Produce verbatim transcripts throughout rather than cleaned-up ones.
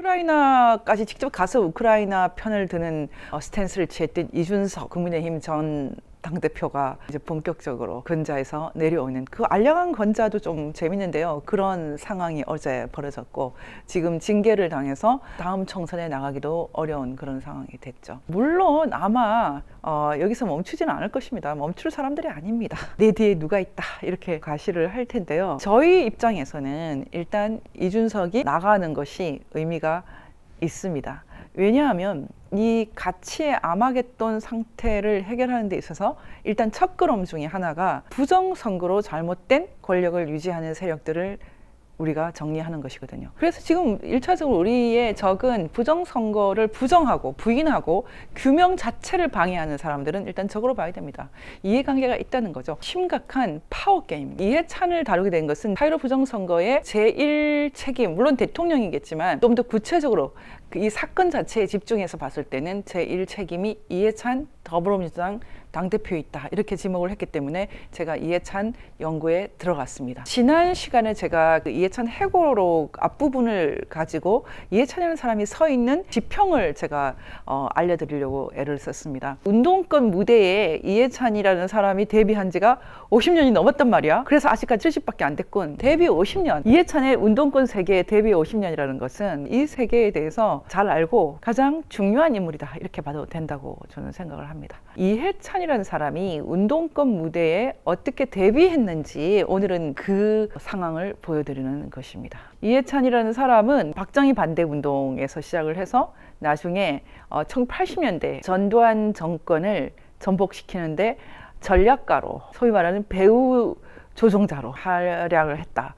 우크라이나까지 직접 가서 우크라이나 편을 드는 어, 스탠스를 취했던 이준석 국민의힘 전 당대표가 이제 본격적으로 근자에서 내려오는 그 알량한 건자도 좀 재밌는데요. 그런 상황이 어제 벌어졌고 지금 징계를 당해서 다음 총선에 나가기도 어려운 그런 상황이 됐죠. 물론 아마 어, 여기서 멈추지는 않을 것입니다. 멈출 사람들이 아닙니다. 내 뒤에 누가 있다 이렇게 과시를 할 텐데요. 저희 입장에서는 일단 이준석이 나가는 것이 의미가 있습니다. 왜냐하면 이 가치의 아마겟돈 상태를 해결하는 데 있어서 일단 첫 걸음 중에 하나가 부정선거로 잘못된 권력을 유지하는 세력들을 우리가 정리하는 것이거든요. 그래서 지금 일차적으로 우리의 적은 부정선거를 부정하고 부인하고 규명 자체를 방해하는 사람들은 일단 적으로 봐야 됩니다. 이해관계가 있다는 거죠. 심각한 파워게임. 이해찬을 다루게 된 것은 팔.일오 부정선거의 제일 책임, 물론 대통령이겠지만 좀 더 구체적으로 이 사건 자체에 집중해서 봤을 때는 제일 책임이 이해찬 더불어민주당 당대표에 있다 이렇게 지목을 했기 때문에 제가 이해찬 연구에 들어갔습니다. 지난 시간에 제가 그 이해찬 해고록 앞부분을 가지고 이해찬이라는 사람이 서 있는 지평을 제가 어, 알려드리려고 애를 썼습니다. 운동권 무대에 이해찬이라는 사람이 데뷔한 지가 오십 년이 넘었단 말이야. 그래서 아직까지 칠십밖에 안 됐군. 데뷔 오십 년. 이해찬의 운동권 세계의 데뷔 오십 년이라는 것은 이 세계에 대해서 잘 알고 가장 중요한 인물이다 이렇게 봐도 된다고 저는 생각을 합니다. 이해찬이라는 사람이 운동권 무대에 어떻게 데뷔했는지 오늘은 그 상황을 보여드리는 것입니다. 이해찬이라는 사람은 박정희 반대 운동에서 시작을 해서 나중에 천구백팔십 년대 전두환 정권을 전복시키는데 전략가로 소위 말하는 배후 조종자로 활약을 했다.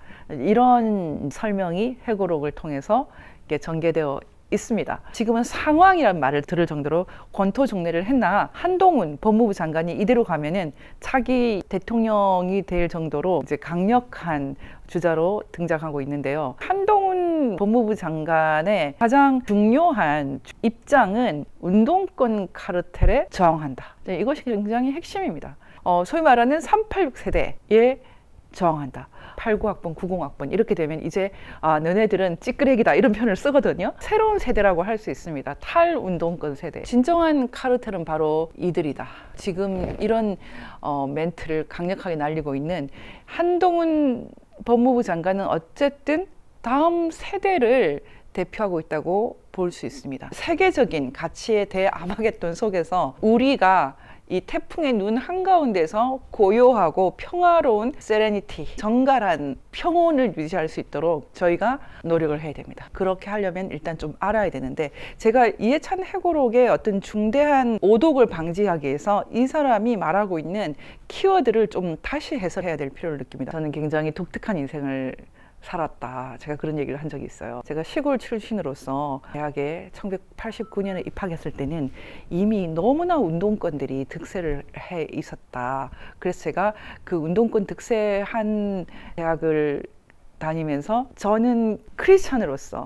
이런 설명이 회고록을 통해서 전개되어 있습니다. 지금은 상황이란 말을 들을 정도로 권토중례를 했나 한동훈 법무부 장관이 이대로 가면은 차기 대통령이 될 정도로 이제 강력한 주자로 등장하고 있는데요. 한동훈 법무부 장관의 가장 중요한 입장은 운동권 카르텔에 저항한다. 이것이 굉장히 핵심입니다. 어, 소위 말하는 삼팔육 세대에 저항한다. 팔십구 학번, 구십 학번 이렇게 되면 이제 아, 너네들은 찌끄레기다 이런 표현을 쓰거든요. 새로운 세대라고 할 수 있습니다. 탈운동권 세대. 진정한 카르텔은 바로 이들이다. 지금 이런 어, 멘트를 강력하게 날리고 있는 한동훈 법무부 장관은 어쨌든 다음 세대를 대표하고 있다고 볼 수 있습니다. 세계적인 가치에 대해 아마겟돈 속에서 우리가 이 태풍의 눈 한가운데서 고요하고 평화로운 세레니티, 정갈한 평온을 유지할 수 있도록 저희가 노력을 해야 됩니다. 그렇게 하려면 일단 좀 알아야 되는데 제가 이해찬 해고록의 어떤 중대한 오독을 방지하기 위해서 이 사람이 말하고 있는 키워드를 좀 다시 해석해야 될 필요를 느낍니다. 저는 굉장히 독특한 인생을 살았다. 제가 그런 얘기를 한 적이 있어요. 제가 시골 출신으로서 대학에 천구백팔십구 년에 입학했을 때는 이미 너무나 운동권들이 득세를 해 있었다. 그래서 제가 그 운동권 득세한 대학을 다니면서 저는 크리스천으로서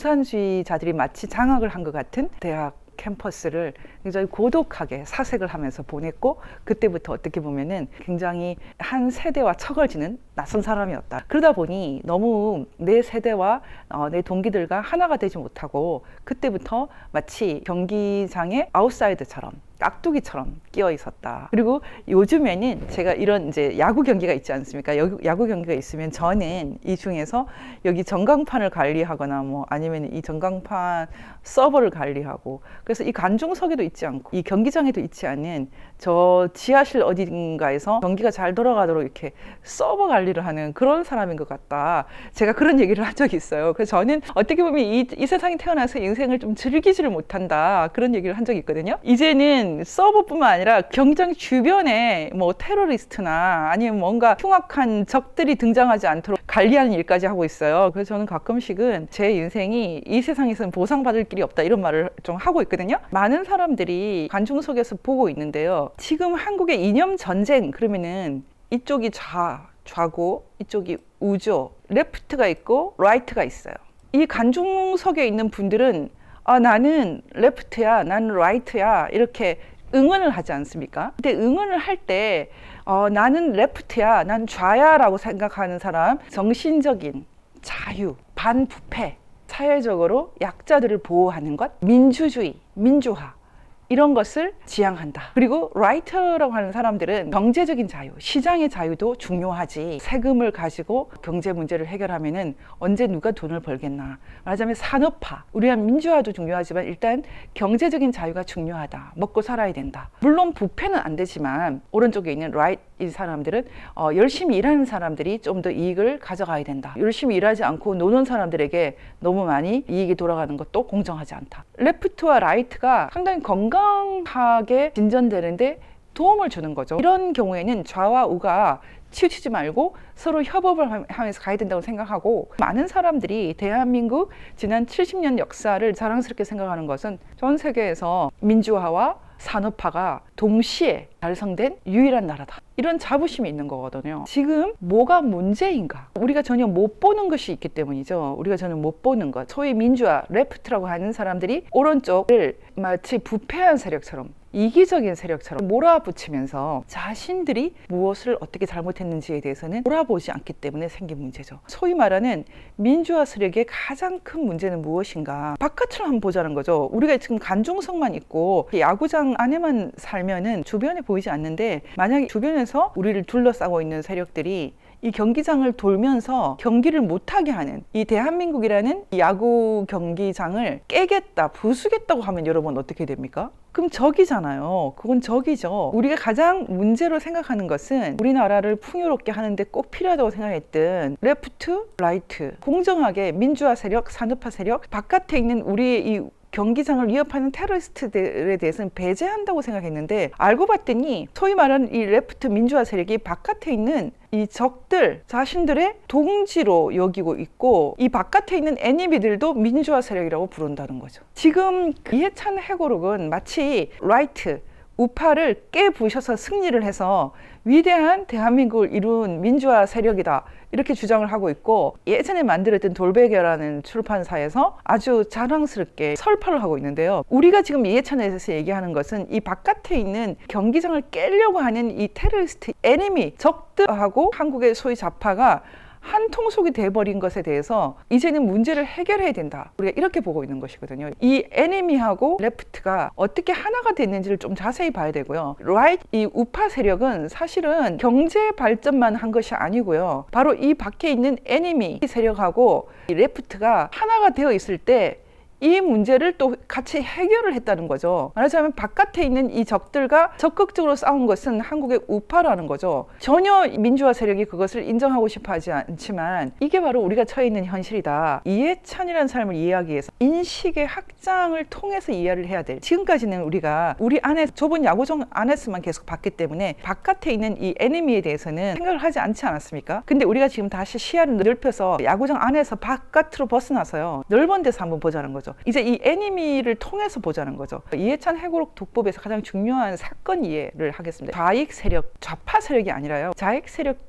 공산주의자들이 마치 장악을 한 것 같은 대학 캠퍼스를 굉장히 고독하게 사색을 하면서 보냈고 그때부터 어떻게 보면은 굉장히 한 세대와 척을 지는 낯선 사람이었다. 그러다 보니 너무 내 세대와 어, 내 동기들과 하나가 되지 못하고 그때부터 마치 경기장의 아웃사이더처럼 깍두기처럼 끼어 있었다. 그리고 요즘에는 제가 이런 이제 야구 경기가 있지 않습니까? 야구, 야구 경기가 있으면 저는 이 중에서 여기 전광판을 관리하거나 뭐 아니면 이 전광판 서버를 관리하고 그래서 이 관중석에도 있지 않고 이 경기장에도 있지 않은 저 지하실 어딘가에서 경기가 잘 돌아가도록 이렇게 서버 관리를 하는 그런 사람인 것 같다. 제가 그런 얘기를 한 적이 있어요. 그래서 저는 어떻게 보면 이, 이 세상에 태어나서 인생을 좀 즐기지를 못한다. 그런 얘기를 한 적이 있거든요. 이제는 서버뿐만 아니라 경기장 주변에 뭐 테러리스트나 아니면 뭔가 흉악한 적들이 등장하지 않도록 관리하는 일까지 하고 있어요. 그래서 저는 가끔씩은 제 인생이 이 세상에서는 보상받을 길이 없다 이런 말을 좀 하고 있거든요. 많은 사람들이 관중석에서 보고 있는데요. 지금 한국의 이념 전쟁 그러면은 이쪽이 좌, 좌고 이쪽이 우죠. 레프트가 있고 라이트가 있어요. 이 관중석에 있는 분들은 아, 나는 레프트야, 나는 라이트야 이렇게 응원을 하지 않습니까? 근데 응원을 할 때 어, 나는 레프트야, 난 좌야 라고 생각하는 사람 정신적인 자유, 반부패 사회적으로 약자들을 보호하는 것, 민주주의, 민주화 이런 것을 지향한다. 그리고 라이터라고 하는 사람들은 경제적인 자유, 시장의 자유도 중요하지, 세금을 가지고 경제 문제를 해결하면은 언제 누가 돈을 벌겠나. 말하자면 산업화, 우리가 민주화도 중요하지만 일단 경제적인 자유가 중요하다. 먹고 살아야 된다. 물론 부패는 안 되지만 오른쪽에 있는 라이트 이 사람들은 어, 열심히 일하는 사람들이 좀 더 이익을 가져가야 된다. 열심히 일하지 않고 노는 사람들에게 너무 많이 이익이 돌아가는 것도 공정하지 않다. 레프트와 라이트가 상당히 건강하게 진전되는데 도움을 주는 거죠. 이런 경우에는 좌와 우가 치우치지 말고 서로 협업을 하면서 가야 된다고 생각하고, 많은 사람들이 대한민국 지난 칠십 년 역사를 자랑스럽게 생각하는 것은 전 세계에서 민주화와 산업화가 동시에 달성된 유일한 나라다. 이런 자부심이 있는 거거든요. 지금 뭐가 문제인가? 우리가 전혀 못 보는 것이 있기 때문이죠. 우리가 전혀 못 보는 것. 소위 민주화, 레프트라고 하는 사람들이 오른쪽을 마치 부패한 세력처럼, 이기적인 세력처럼 몰아붙이면서 자신들이 무엇을 어떻게 잘못했는지에 대해서는 몰아보지 않기 때문에 생긴 문제죠. 소위 말하는 민주화 세력의 가장 큰 문제는 무엇인가? 바깥을 한번 보자는 거죠. 우리가 지금 관중석만 있고 야구장 안에만 살면은 주변에 보이지 않는데, 만약에 주변에서 우리를 둘러싸고 있는 세력들이 이 경기장을 돌면서 경기를 못하게 하는, 이 대한민국이라는 야구 경기장을 깨겠다, 부수겠다고 하면 여러분 어떻게 됩니까? 그럼 적이잖아요. 그건 적이죠. 우리가 가장 문제로 생각하는 것은 우리나라를 풍요롭게 하는데 꼭 필요하다고 생각했던 레프트, 라이트, 공정하게 민주화 세력, 산업화 세력, 바깥에 있는 우리의 이 경기장을 위협하는 테러리스트들에 대해서는 배제한다고 생각했는데, 알고 봤더니 소위 말하는 이 레프트 민주화 세력이 바깥에 있는 이 적들 자신들의 동지로 여기고 있고, 이 바깥에 있는 애니비들도 민주화 세력이라고 부른다는 거죠. 지금 이해찬 해고록은 마치 라이트, 우파를 깨부셔서 승리를 해서 위대한 대한민국을 이룬 민주화 세력이다, 이렇게 주장을 하고 있고, 예전에 만들었던 돌베개라는 출판사에서 아주 자랑스럽게 설파를 하고 있는데요. 우리가 지금 이해찬에 대해서 얘기하는 것은 이 바깥에 있는 경기장을 깨려고 하는 이 테러리스트, 애니미, 적들하고 한국의 소위 좌파가 한 통속이 돼버린 것에 대해서 이제는 문제를 해결해야 된다, 우리가 이렇게 보고 있는 것이거든요. 이 애니미하고 레프트가 어떻게 하나가 됐는지를 좀 자세히 봐야 되고요. 라이트, 이 우파 세력은 사실은 경제 발전만 한 것이 아니고요, 바로 이 밖에 있는 애니미 세력하고 이 레프트가 하나가 되어 있을 때 이 문제를 또 같이 해결을 했다는 거죠. 말하자면 바깥에 있는 이 적들과 적극적으로 싸운 것은 한국의 우파라는 거죠. 전혀 민주화 세력이 그것을 인정하고 싶어 하지 않지만 이게 바로 우리가 처해 있는 현실이다. 이해찬이라는 사람을 이해하기 위해서 인식의 확장을 통해서 이해를 해야 돼. 지금까지는 우리가 우리 안에 좁은 야구장 안에서만 계속 봤기 때문에 바깥에 있는 이 애니미에 대해서는 생각을 하지 않지 않았습니까? 근데 우리가 지금 다시 시야를 넓혀서 야구장 안에서 바깥으로 벗어나서요, 넓은 데서 한번 보자는 거죠. 이제 이 애니미를 통해서 보자는 거죠. 이해찬 해고록 독법에서 가장 중요한 사건 이해를 하겠습니다. 좌익 세력, 좌파 세력이 아니라요, 좌익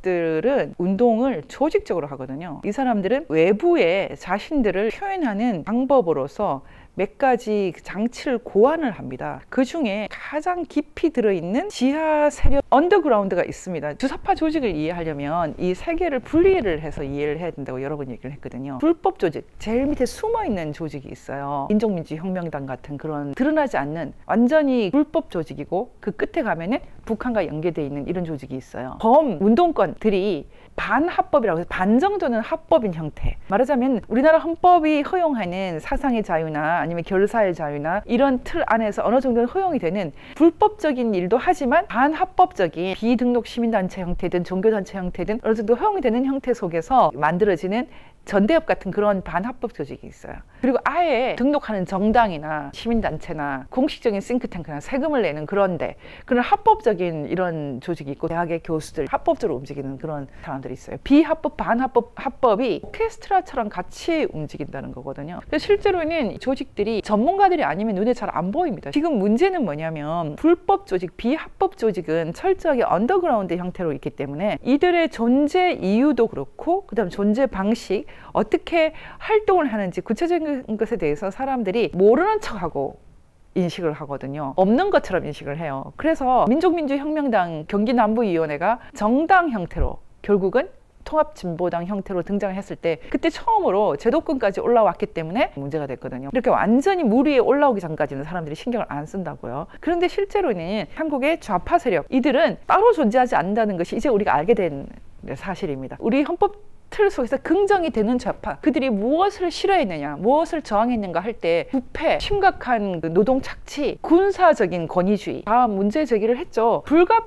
세력들은 운동을 조직적으로 하거든요. 이 사람들은 외부에 자신들을 표현하는 방법으로서 몇 가지 장치를 고안을 합니다. 그 중에 가장 깊이 들어있는 지하 세력, 언더그라운드가 있습니다. 주사파 조직을 이해하려면 이 세 개를 분리를 해서 이해를 해야 된다고 여러 번 얘기를 했거든요. 불법 조직, 제일 밑에 숨어있는 조직이 있어요. 인종민주혁명당 같은 그런 드러나지 않는 완전히 불법 조직이고, 그 끝에 가면은 북한과 연계되어 있는 이런 조직이 있어요. 범 운동권들이 반합법이라고 해서 반 정도는 합법인 형태, 말하자면 우리나라 헌법이 허용하는 사상의 자유나 아니면 결사의 자유나 이런 틀 안에서 어느 정도는 허용이 되는 불법적인 일도 하지만 반합법적인 비등록 시민단체 형태든 종교단체 형태든 어느 정도 허용이 되는 형태 속에서 만들어지는 전대협 같은 그런 반합법 조직이 있어요. 그리고 아예 등록하는 정당이나 시민단체나 공식적인 싱크탱크나 세금을 내는 그런데 그런 합법적인 이런 조직이 있고, 대학의 교수들 합법적으로 움직이는 그런 사람들이 있어요. 비합법, 반합법, 합법이 오케스트라처럼 같이 움직인다는 거거든요. 그래서 실제로는 조직들이 전문가들이 아니면 눈에 잘 안 보입니다. 지금 문제는 뭐냐면 불법 조직, 비합법 조직은 철저하게 언더그라운드 형태로 있기 때문에 이들의 존재 이유도 그렇고, 그 다음 존재 방식, 어떻게 활동을 하는지 구체적인 것에 대해서 사람들이 모르는 척하고 인식을 하거든요. 없는 것처럼 인식을 해요. 그래서 민족민주혁명당 경기남부위원회가 정당 형태로 결국은 통합진보당 형태로 등장했을 때 그때 처음으로 제도권까지 올라왔기 때문에 문제가 됐거든요. 이렇게 완전히 물 위에 올라오기 전까지는 사람들이 신경을 안 쓴다고요. 그런데 실제로는 한국의 좌파 세력 이들은 따로 존재하지 않는다는 것이 이제 우리가 알게 된 사실입니다. 우리 헌법 틀 속에서 긍정이 되는 좌파, 그들이 무엇을 싫어했느냐, 무엇을 저항했는가 할 때 부패, 심각한 노동 착취, 군사적인 권위주의 다 문제 제기를 했죠.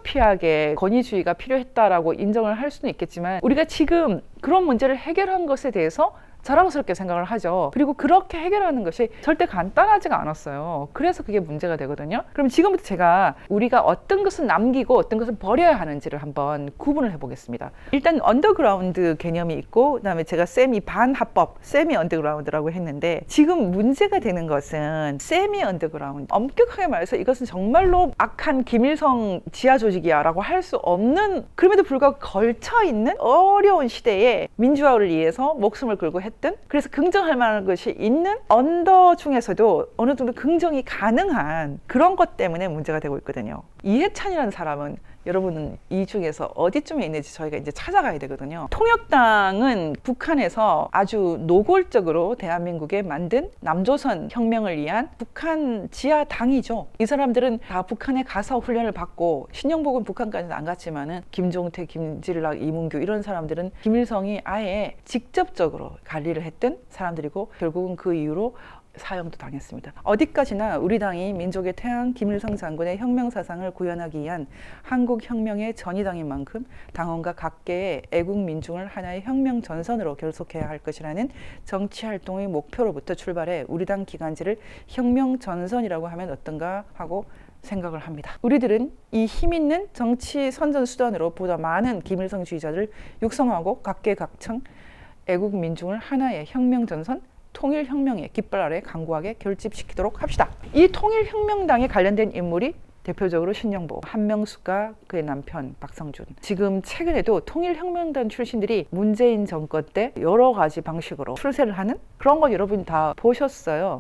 불가피하게 권위주의가 필요했다라고 인정을 할 수는 있겠지만 우리가 지금 그런 문제를 해결한 것에 대해서 자랑스럽게 생각을 하죠. 그리고 그렇게 해결하는 것이 절대 간단하지가 않았어요. 그래서 그게 문제가 되거든요. 그럼 지금부터 제가 우리가 어떤 것은 남기고 어떤 것은 버려야 하는지를 한번 구분을 해보겠습니다. 일단 언더그라운드 개념이 있고 그다음에 제가 세미 반합법, 세미 언더그라운드라고 했는데 지금 문제가 되는 것은 세미 언더그라운드. 엄격하게 말해서 이것은 정말로 악한 김일성 지하 조직이야 라고 할 수 없는, 그럼에도 불구하고 걸쳐있는 어려운 시대에 민주화를 위해서 목숨을 걸고 했 그래서 긍정할 만한 것이 있는 언더 중에서도 어느 정도 긍정이 가능한 그런 것 때문에 문제가 되고 있거든요. 이해찬이라는 사람은 여러분은 이 중에서 어디쯤에 있는지 저희가 이제 찾아가야 되거든요. 통역당은 북한에서 아주 노골적으로 대한민국에 만든 남조선 혁명을 위한 북한 지하 당이죠. 이 사람들은 다 북한에 가서 훈련을 받고, 신영복은 북한까지는 안 갔지만은 김종태, 김진락, 이문규 이런 사람들은 김일성이 아예 직접적으로 관리를 했던 사람들이고 결국은 그 이후로 사형도 당했습니다. 어디까지나 우리 당이 민족의 태양 김일성 장군의 혁명 사상을 구현하기 위한 한국혁명의 전위당인 만큼 당원과 각계의 애국 민중을 하나의 혁명 전선으로 결속해야 할 것이라는 정치활동의 목표로부터 출발해 우리 당 기간지를 혁명 전선이라고 하면 어떤가 하고 생각을 합니다. 우리들은 이 힘있는 정치 선전 수단으로 보다 많은 김일성주의자들을 육성하고 각계각층 애국 민중을 하나의 혁명 전선, 통일혁명의 깃발 아래 강구하게 결집시키도록 합시다. 이 통일혁명당에 관련된 인물이 대표적으로 신영복, 한명숙과 그의 남편 박성준. 지금 최근에도 통일혁명당 출신들이 문재인 정권 때 여러 가지 방식으로 출세를 하는 그런 거 여러분 다 보셨어요.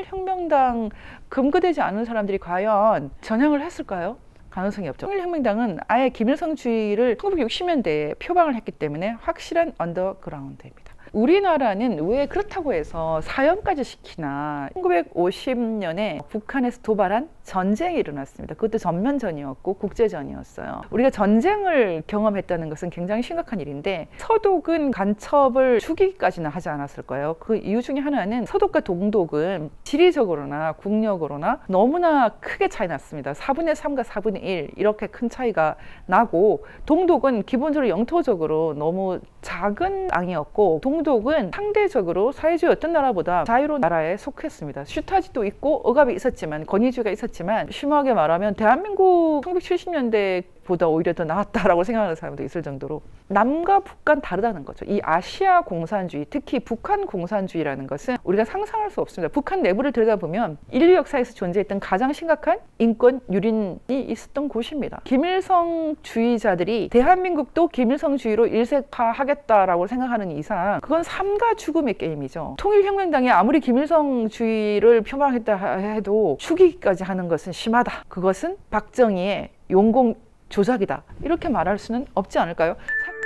통일혁명당 금거되지 않은 사람들이 과연 전향을 했을까요? 가능성이 없죠. 통일혁명당은 아예 김일성주의를 천구백육십 년대에 표방을 했기 때문에 확실한 언더그라운드입니다. 우리나라는 왜 그렇다고 해서 사형까지 시키나. 천구백오십 년에 북한에서 도발한 전쟁이 일어났습니다. 그것도 전면전이었고 국제전이었어요. 우리가 전쟁을 경험했다는 것은 굉장히 심각한 일인데 서독은 간첩을 죽이기까지는 하지 않았을 거예요. 그 이유 중에 하나는 서독과 동독은 지리적으로나 국력으로나 너무나 크게 차이 났습니다. 사분의 삼과 사분의 일 이렇게 큰 차이가 나고, 동독은 기본적으로 영토적으로 너무 작은 땅이었고 동독은 상대적으로 사회주의 어떤 나라보다 자유로운 나라에 속했습니다. 슈타지도 있고 억압이 있었지만, 권위주의가 있었지만, 심하게 말하면 대한민국 천구백칠십 년대 보다 오히려 더 나았다라고 생각하는 사람도 있을 정도로 남과 북간 다르다는 거죠. 이 아시아 공산주의, 특히 북한 공산주의라는 것은 우리가 상상할 수 없습니다. 북한 내부를 들여다보면 인류 역사에서 존재했던 가장 심각한 인권 유린이 있었던 곳입니다. 김일성주의자들이 대한민국도 김일성주의로 일색화하겠다라고 생각하는 이상 그건 삶과 죽음의 게임이죠. 통일혁명당이 아무리 김일성주의를 표방했다 해도 죽이기까지 하는 것은 심하다. 그것은 박정희의 용공 조작이다. 이렇게 말할 수는 없지 않을까요?